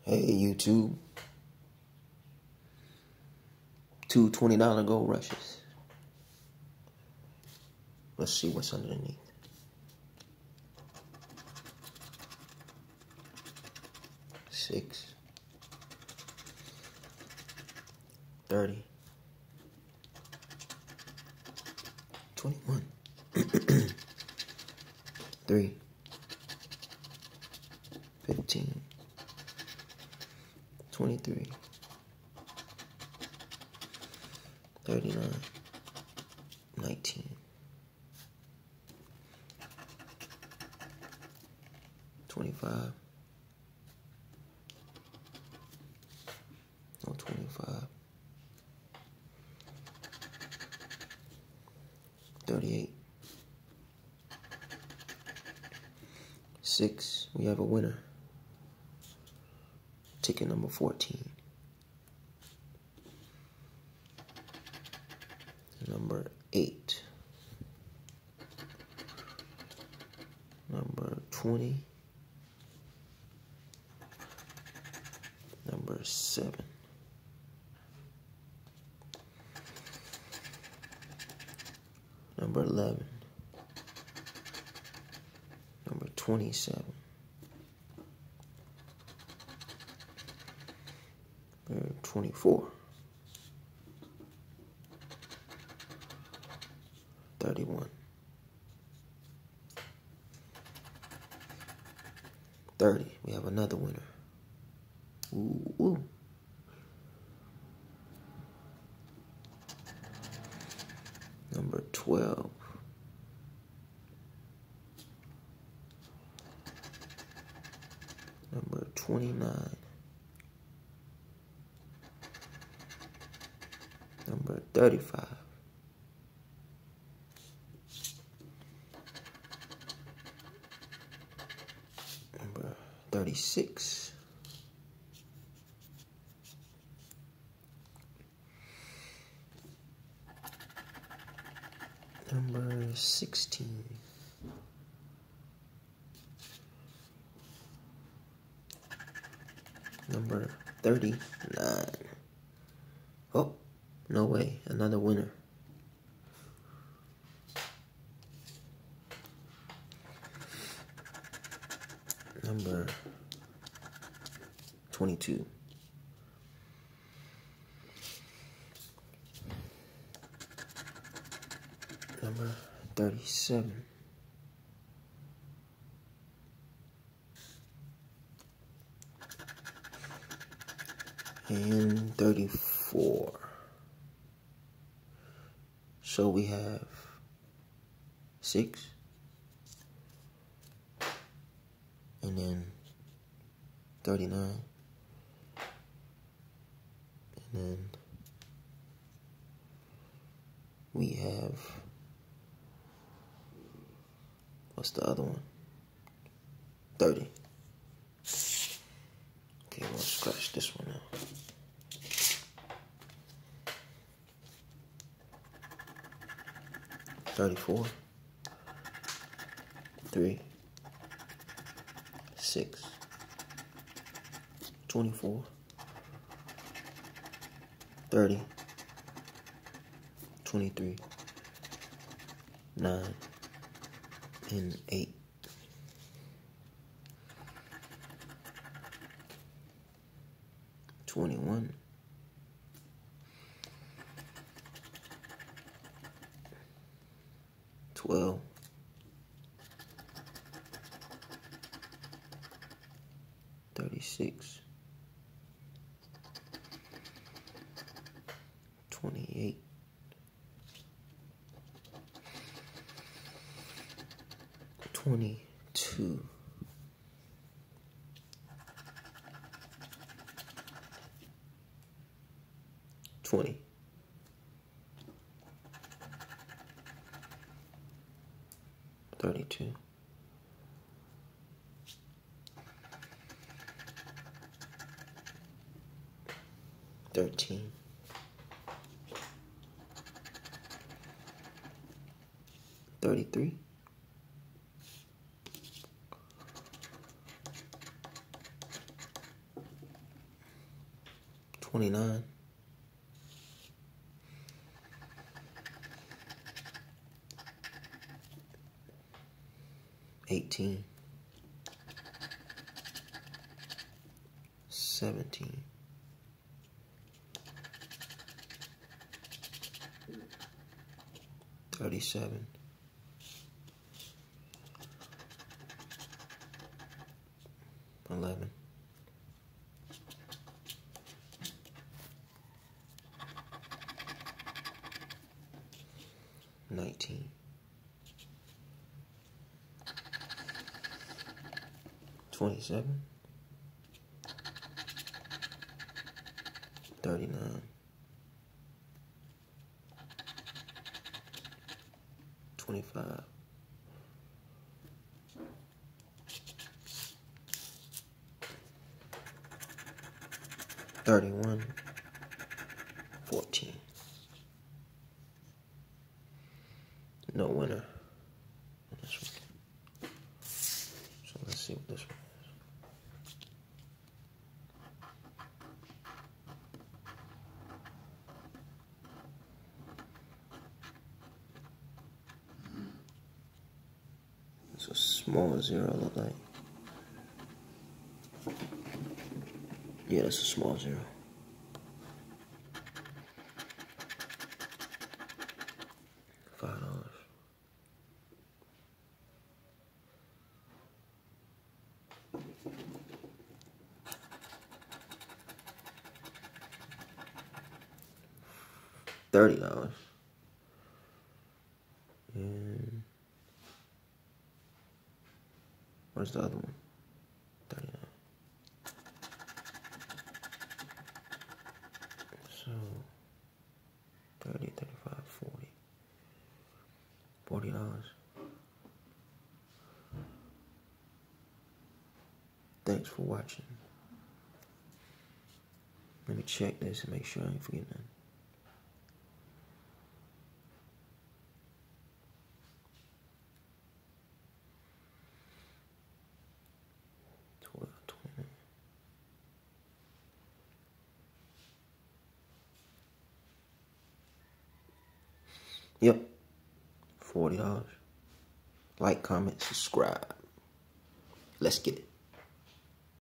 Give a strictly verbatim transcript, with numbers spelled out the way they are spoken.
Hey, YouTube. Two twenty dollar gold rushes. Let's see what's underneath. Six. Thirty. Twenty-one. Three. Fifteen. Twenty-three. Thirty-nine. Nineteen. Twenty-five. No, twenty-five. Thirty-eight. Six. We have a winner. Ticket number fourteen. Number eight. Number twenty. Number seven. Number eleven. Number twenty-seven. Number twenty-four. thirty-one. thirty. We have another winner. Ooh, ooh. Number twelve. Number twenty-nine. Number thirty-five. Number thirty-six. Number sixteen. Number thirty-nine. Oh, no way. Another winner. Number twenty-two. Number thirty-seven. And thirty-four. So we have six. And then thirty-nine. And then we have, what's the other one? thirty. Okay, we'll scratch this one out. thirty-four. three. six. twenty-four. thirty. twenty-three. nine. And eight. twenty-one. twelve. thirty-six. twenty-eight. twenty-two. twenty. thirty-two. thirteen. thirty-three. twenty-nine. eighteen. seventeen. thirty-seven. eleven. nineteen. twenty-seven. thirty-nine. twenty-five. thirty-one. fourteen. No winner on this one. So let's see what this one is. It's a small zero, look like. Yeah, that's a small zero. Five dollars. Thirty dollars. And where's the other one? Thirty-nine. So thirty, thirty-five, forty. Forty dollars. Thanks for watching. Let me check this and make sure I ain't forgetting nothing. twelve, twenty. Yep. Forty dollars. Like, comment, subscribe. Let's get it.